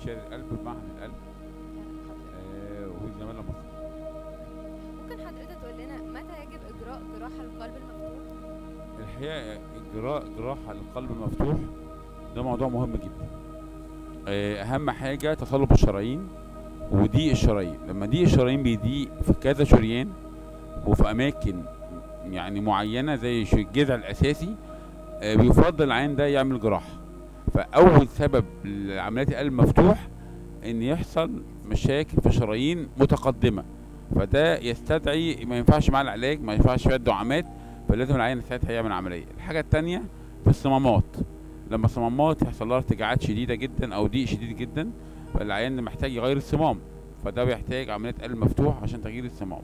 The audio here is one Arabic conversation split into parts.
استشاري القلب بمعهد القلب والزمالة مصر. ممكن حضرتك تقول لنا متى يجب إجراء جراحة للقلب المفتوح؟ الحقيقة إجراء جراحة للقلب المفتوح ده موضوع مهم جدا. أهم حاجة تصلب الشرايين وضيق الشرايين. لما ضيق الشرايين بيضيق في كذا شريان وفي أماكن يعني معينة زي الجذع الأساسي، بيفضل العين ده يعمل جراحة. فأول سبب لعمليات القلب المفتوح إن يحصل مشاكل في شرايين متقدمة، فده يستدعي ما ينفعش مع العلاج، ما ينفعش فيها الدعامات، فلازم العين ساعتها يعمل عملية. الحاجة التانية في الصمامات، لما الصمامات يحصل لها ارتجاعات شديدة جدا أو ضيق شديد جدا، فالعيان محتاج يغير الصمام، فده بيحتاج عملية قلب مفتوح عشان تغيير الصمام.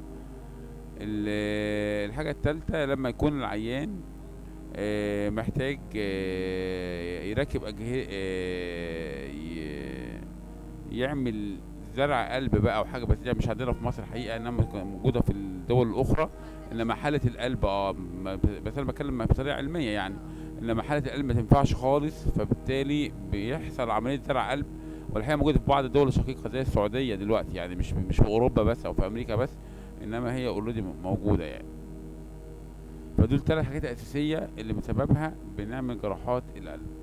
الحاجة التالتة لما يكون العيان محتاج يركب أجهزة، يعمل زرع قلب بقى أو حاجة، بس دي مش عندنا في مصر الحقيقة، إنما موجودة في الدول الأخرى. إنما حالة القلب بس أنا بتكلم بطريقة علمية يعني، إنما حالة القلب ما تنفعش خالص، فبالتالي بيحصل عملية زرع قلب. والحقيقة موجودة في بعض الدول الشقيقة زي السعودية دلوقتي، يعني مش في أوروبا بس أو في أمريكا بس، إنما هي أوريدي موجودة يعني. فدول 3 حاجات أساسية اللي بسببها بنعمل جراحات القلب.